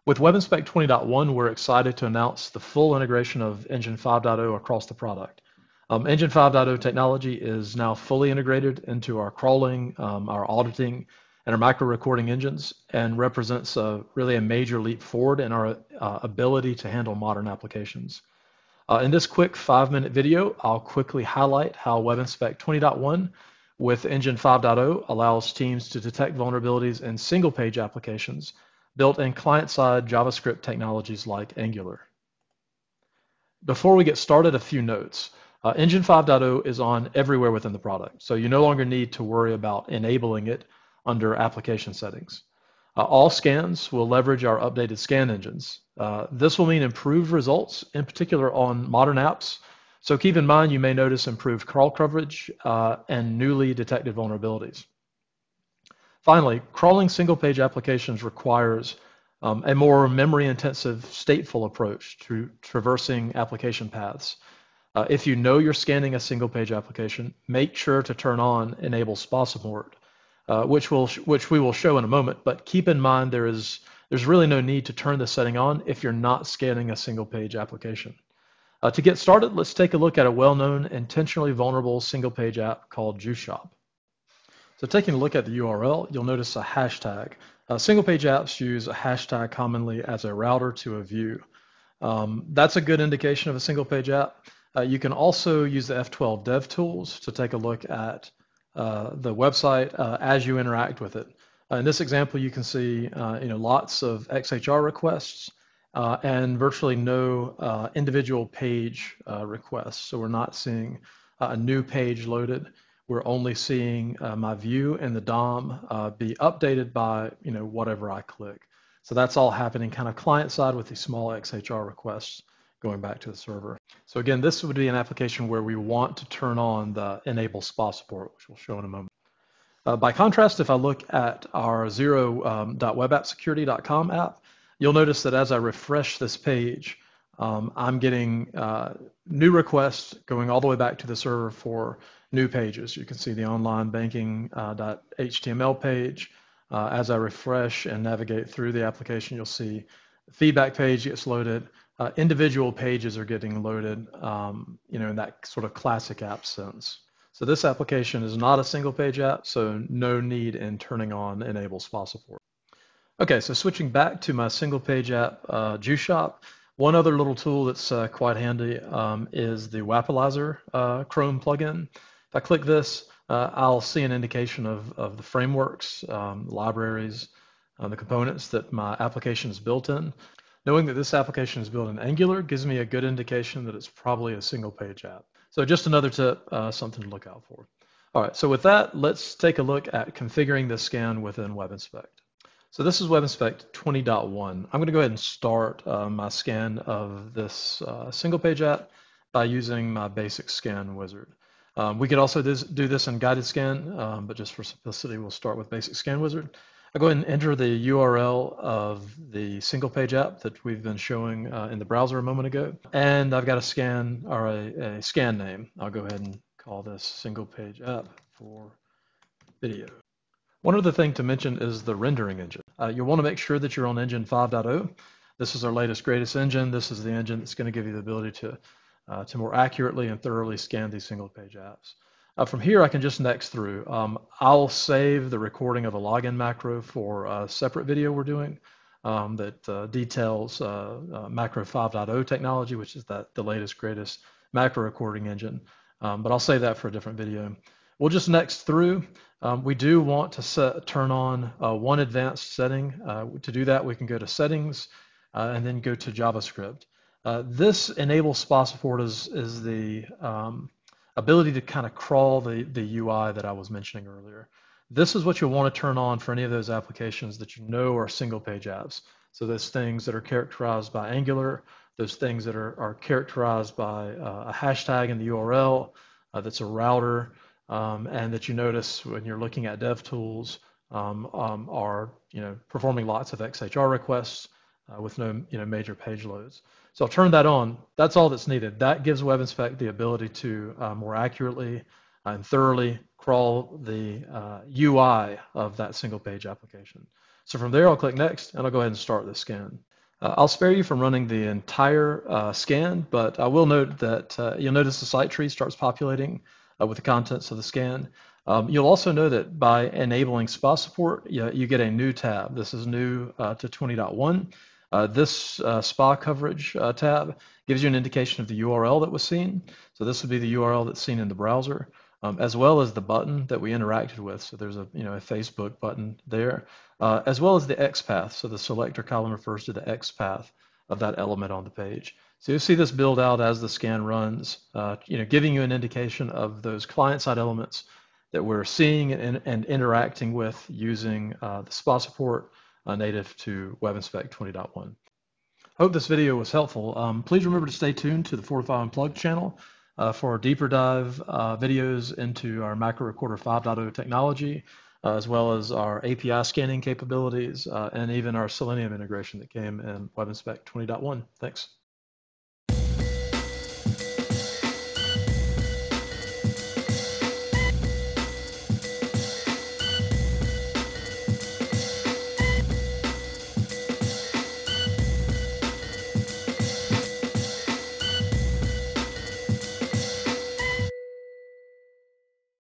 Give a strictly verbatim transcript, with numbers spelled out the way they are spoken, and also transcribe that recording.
With WebInspect twenty point one, we're excited to announce the full integration of Engine five point oh across the product. Um, Engine five point oh technology is now fully integrated into our crawling, um, our auditing, and our macro recording engines, and represents a, really a major leap forward in our uh, ability to handle modern applications. Uh, in this quick five-minute video, I'll quickly highlight how WebInspect twenty point one with Engine five point oh allows teams to detect vulnerabilities in single-page applications built in client-side JavaScript technologies like Angular. Before we get started, a few notes. Uh, Engine five point oh is on everywhere within the product, so you no longer need to worry about enabling it under application settings. Uh, all scans will leverage our updated scan engines. Uh, this will mean improved results, in particular on modern apps. So keep in mind you may notice improved crawl coverage uh, and newly detected vulnerabilities. Finally, crawling single-page applications requires um, a more memory-intensive stateful approach to traversing application paths. Uh, if you know you're scanning a single-page application, make sure to turn on Enable Spa Support, uh, which, will which we will show in a moment, but keep in mind there is, there's really no need to turn this setting on if you're not scanning a single-page application. Uh, to get started, let's take a look at a well-known intentionally vulnerable single-page app called JuiceShop. So taking a look at the U R L, you'll notice a hashtag. Uh, single-page apps use a hashtag commonly as a router to a view. Um, that's a good indication of a single-page app. Uh, you can also use the F twelve Dev Tools to take a look at uh, the website uh, as you interact with it. Uh, in this example, you can see uh, you know, lots of X H R requests uh, and virtually no uh, individual page uh, requests. So we're not seeing uh, a new page loaded. We're only seeing uh, my view and the D O M uh, be updated by you know, whatever I click. So that's all happening kind of client side with these small X H R requests going back to the server. So again, this would be an application where we want to turn on the Enable Spa Support, which we'll show in a moment. Uh, by contrast, if I look at our zero dot web app security dot com app, you'll notice that as I refresh this page, um, I'm getting uh, new requests going all the way back to the server for new pages. You can see the online banking uh, .html page. Uh, as I refresh and navigate through the application, you'll see the feedback page gets loaded. Uh, individual pages are getting loaded, um, you know, in that sort of classic app sense. So this application is not a single page app, so no need in turning on Enable Spa Support. Okay, so switching back to my single page app, uh, JuiceShop, one other little tool that's uh, quite handy um, is the Wapalizer uh, Chrome plugin. If I click this, uh, I'll see an indication of, of the frameworks, um, libraries, uh, the components that my application is built in. Knowing that this application is built in Angular gives me a good indication that it's probably a single page app. So just another tip, uh, something to look out for. All right, so with that, let's take a look at configuring the scan within WebInspect. So this is WebInspect twenty point one. I'm gonna go ahead and start uh, my scan of this uh, single page app by using my basic scan wizard. Um, we could also this, do this in guided scan, um, but just for simplicity, we'll start with basic scan wizard. I'll go ahead and enter the U R L of the single page app that we've been showing uh, in the browser a moment ago. And I've got a scan or a, a scan name. I'll go ahead and call this single page app for video. One other thing to mention is the rendering engine. Uh, you'll want to make sure that you're on Engine five point oh. This is our latest, greatest engine. This is the engine that's going to give you the ability to, uh, to more accurately and thoroughly scan these single page apps. Uh, from here, I can just next through. Um, I'll save the recording of a login macro for a separate video we're doing um, that uh, details uh, uh, macro five point oh technology, which is that the latest, greatest macro recording engine. Um, but I'll save that for a different video. We'll just next through. Um, we do want to set, turn on uh, one advanced setting. Uh, to do that, we can go to Settings uh, and then go to JavaScript. Uh, this Enable Spa Support is, is the um, ability to kind of crawl the, the U I that I was mentioning earlier. This is what you'll want to turn on for any of those applications that you know are single page apps. So those things that are characterized by Angular, those things that are, are characterized by uh, a hashtag in the U R L, uh, that's a router, um, and that you notice when you're looking at Dev Tools um, um, are you know, performing lots of X H R requests uh, with no you know, major page loads. So I'll turn that on. That's all that's needed. That gives WebInspect the ability to uh, more accurately and thoroughly crawl the uh, U I of that single page application. So from there, I'll click Next, and I'll go ahead and start the scan. Uh, I'll spare you from running the entire uh, scan, but I will note that uh, you'll notice the site tree starts populating uh, with the contents of the scan. Um, you'll also know that by enabling S P A support, you, you get a new tab. This is new uh, to twenty point one. Uh, this uh, S P A coverage uh, tab gives you an indication of the U R L that was seen. So this would be the U R L that's seen in the browser, um, as well as the button that we interacted with. So there's a you know a Facebook button there, uh, as well as the X path. So the selector column refers to the X path of that element on the page. So you'll see this build out as the scan runs, uh, you know, giving you an indication of those client-side elements that we're seeing and, and interacting with using uh, the S P A support uh, native to WebInspect twenty point one. Hope this video was helpful. Um, please remember to stay tuned to the Fortify Unplugged channel uh, for deeper dive uh, videos into our Macro Recorder five point oh technology, uh, as well as our A P I scanning capabilities, uh, and even our Selenium integration that came in WebInspect twenty point one. Thanks.